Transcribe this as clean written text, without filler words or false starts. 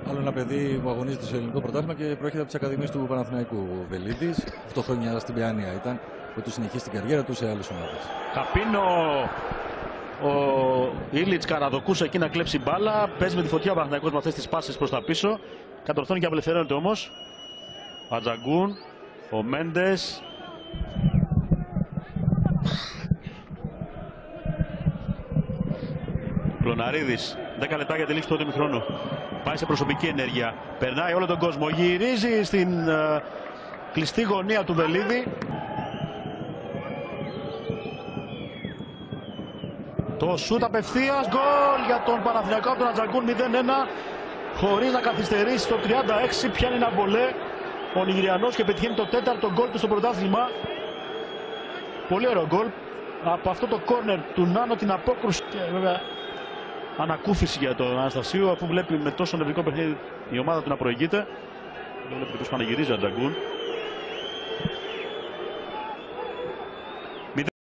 Άλλο ένα παιδί που αγωνίζεται στο ελληνικό πρωτάθλημα και προέρχεται από τις ακαδημίες του Παναθηναϊκού. Βελίδης, 8 χρόνια στην Παιανία ήταν, που του συνεχίσει την καριέρα του σε άλλες ομάδες. Καπίνο, ο Ήλιτς Καραδοκούς εκεί να κλέψει μπάλα. Παίζει με τη φωτιά ο Παναθηναϊκός με αυτές τις πάσες προς τα πίσω. Κατορθώνει και απελευθερώνεται όμως. Ατζαγκούν, ο Μέντες. Πλωναρίδης, 10 λεπτά για τη λήξη του πρώτου ημιχρόνου. Πάει σε προσωπική ενέργεια. Περνάει όλο τον κόσμο. Γυρίζει στην κλειστή γωνία του Βελίδη. Το σούτ απευθείας. Γκολ για τον Παναθηναϊκό από τον Ατζαγκούν 0-1. Χωρίς να καθυστερήσει στο 36. Πιάνει ένα βολέ ο Νιγηριανός και πετυχαίνει το 4ο γκολ του στο πρωτάθλημα. Πολύ ωραίο γκολ. Από αυτό το κόρνερ του Νάνο, την απόκρουση και βέβαια ανακούφιση για τον Αναστασίου, αφού βλέπει με τόσο νευρικό παιχνίδι η ομάδα του να προηγείται. Δεν βλέπει πως πανηγυρίζει ο Ατζαγκούν.